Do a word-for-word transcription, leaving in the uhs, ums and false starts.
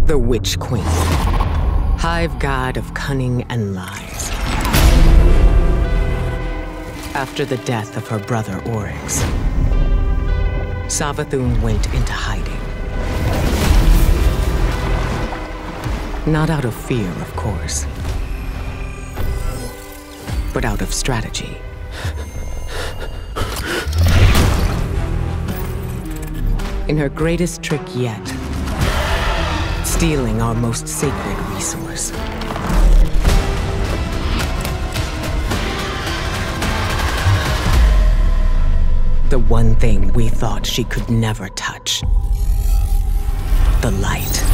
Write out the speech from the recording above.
The Witch Queen, hive god of cunning and lies. After the death of her brother Oryx, Savathun went into hiding. Not out of fear, of course, but out of strategy. In her greatest trick yet, stealing our most sacred resource. The one thing we thought she could never touch. The light.